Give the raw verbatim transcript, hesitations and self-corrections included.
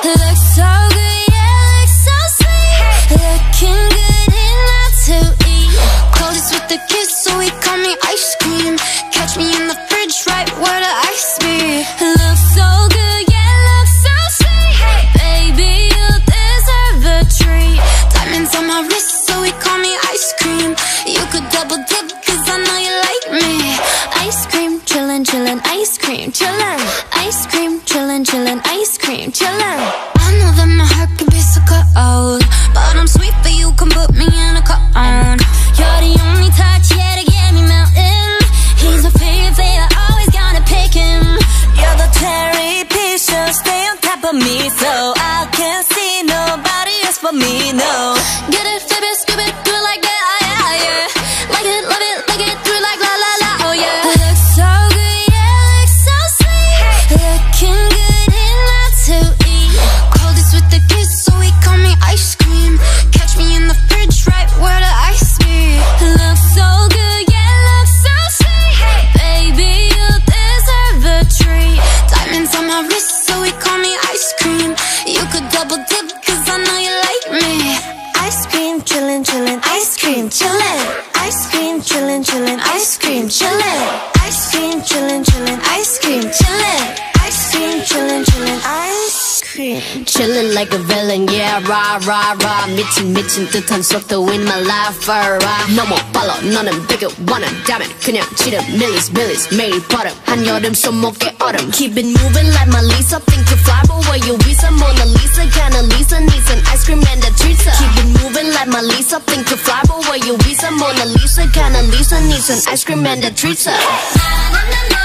Looks so good, yeah, looks so sweet. Looking good enough to eat. Clothes with the kiss, so he call me ice cream. Catch me in the fridge, right where the ice be. Looks so good, yeah, looks so sweet. Baby, you deserve a treat. Diamonds on my wrist, so he call me ice cream. You could double dip, cause I know you like me. Ice cream, chillin', chillin', ice cream, chillin'. Ice cream, chillin', chillin', ice cream, chillin'. I know that my heart can be so cold, but I'm sweet for you, come put me in a cone. You're the only touch, yeah, to get me melting. He's my favorite flavor, always gonna pick him. You're the cherry picture, stay on top of me, so I can't see nobody else but me, no. Get it, flip it, skip it, do it like that, yeah, yeah. Like it, love it, like it, do it like la la la, oh yeah. Looks so good, yeah, looks so sweet. Looking good enough to eat. Coldest with the kiss, so he call me ice cream. Catch me in the fridge, right where the ice be. Looks so good, yeah, looks so sweet. Baby, you deserve a treat. Diamonds on my wrist, so he call me ice cream. You could double dip, cause I know you like me. Ice cream, chillin', chillin', ice cream, chillin'. Ice cream, chillin', chillin', ice cream, chillin'. Ice cream, chillin', chillin', ice cream, chillin'. Ice cream, chillin', chillin', ice cream. Chillin' like a villain, yeah, rah, rah, rah. 미친, 미친 듯한 속도 in my life, alright. 너무 빨라, 너는 bigger, 원한다면 그냥 지름, millies, millies, 매일 버릇. 한여름 손목에 얼음. Keep it moving like my Lisa, think you fly, but where you visa? Mona Lisa, kinda Lisa, needs an ice cream and a treat. Keep it moving like my Lisa, think you fly, but where you visa? Mona Lisa, kinda Lisa, needs an ice cream and a treat.